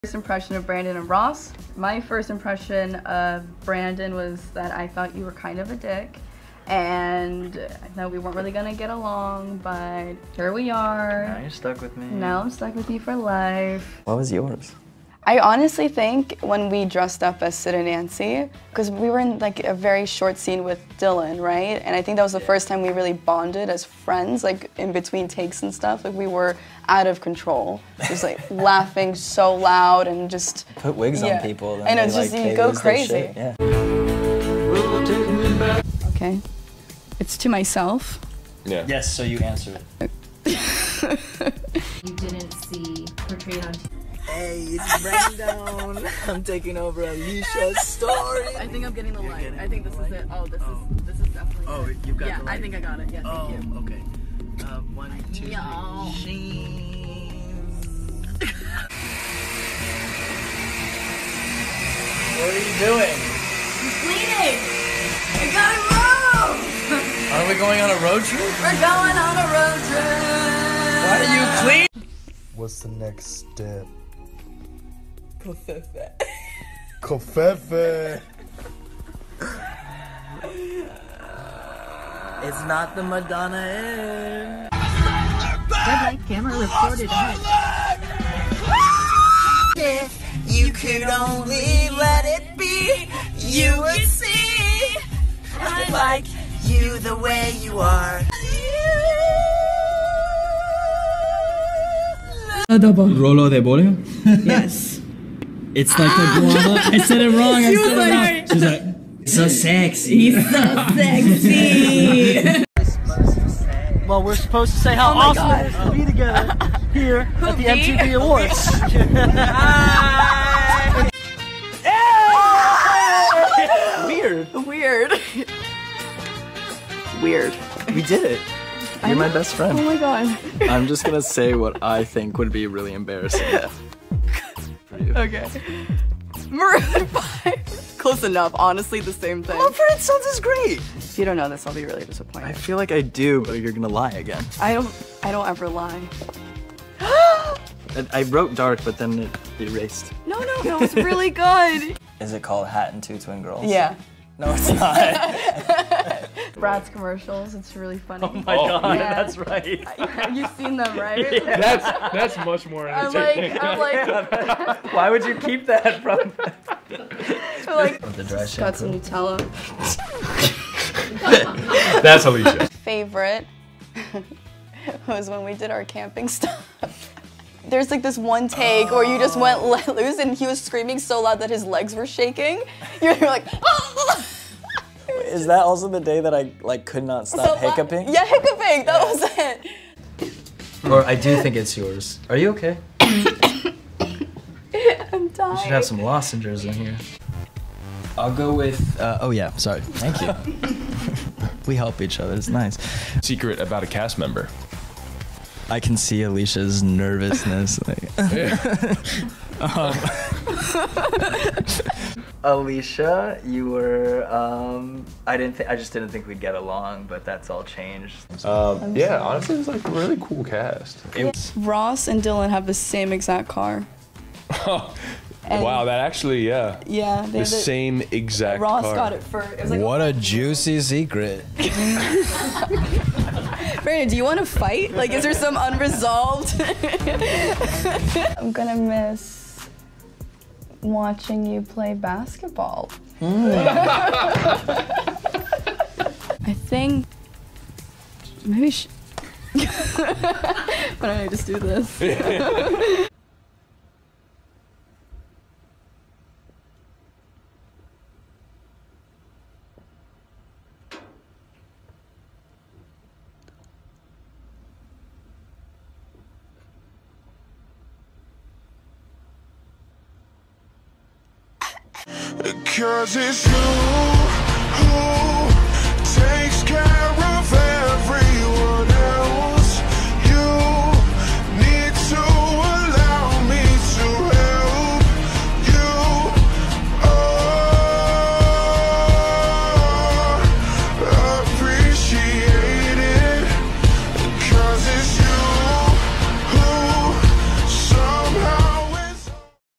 First impression of Brandon and Ross. My first impression of Brandon was that I thought you were kind of a dick and I thought we weren't really gonna get along, but here we are. Now you're stuck with me. Now I'm stuck with you for life. What was yours? I honestly think when we dressed up as Sid and Nancy, because we were in like a very short scene with Dylan, right? And I think that was the first time we really bonded as friends, like in between takes and stuff. Like we were out of control, just like laughing so loud and just put wigs on people. I know, just you go crazy. Yeah. Okay, it's to myself. Yeah. Yes, so you answer it. You didn't see portrayed on TV. Hey, it's Brandon. I'm taking over Alisha's story. I think I'm getting the light. I think this is it. Oh, this is definitely. Oh, you've got the light. I think I got it. Yeah, thank you. Okay. 1, 2, 3. What are you doing? He's bleeding. I gotta move. Are we going on a road trip? We're going on a road trip. Why are you clean? What's the next step? Covfefe. Covfefe. It's not the Madonna end. Red light camera reported ahead. If you could only let it be, you would see I like you the way you are. Rolo de bolio? Yes. It's like the guava. I said it wrong. I said it wrong. She's like, so sexy. He's so sexy. Well, we're supposed to say how awesome it is to be together here at the MTV Awards. Weird. Weird. We did it. You're my best friend. Oh my god. I'm just gonna say what I think would be really embarrassing for you. Okay. Maroon 5. Close enough. Honestly, the same thing. Mumford & Sons is great. If you don't know this, I'll be really disappointed. I feel like I do, but you're gonna lie again. I don't ever lie. I wrote dark, but then it erased. No, it's really good. Is it called Hat and Two Twin Girls? Yeah. No, it's not. Brad's commercials, it's really funny. Oh my god, Yeah. that's right. You've seen them, right? That's much more entertaining. I'm like, Why would you keep that from? The dry got some shampoo. Nutella. That's Alisha. Favorite was when we did our camping stuff. There's like this one take where you just went let loose and he was screaming so loud that his legs were shaking. You're like, oh! Is that also the day that I could not stop hiccuping? Yeah, hiccuping, that was it. Or I do think it's yours. Are you okay? I'm dying. You should have some lozenges in here. I'll go with, oh yeah, sorry, thank you. We help each other, it's nice. Secret about a cast member. I can see Alisha's nervousness. Alisha, you were, I just didn't think we'd get along, but that's all changed. Yeah, honestly, it was like a really cool cast. Ross and Dylan have the same exact car. Wow, that actually, yeah. Yeah, The same exact Ross car. got it first. It was like, What a juicy secret. Brandon, do you want to fight? Like, is there some unresolved? I'm gonna miss watching you play basketball. I think maybe why don't I just do this? Cause it's you who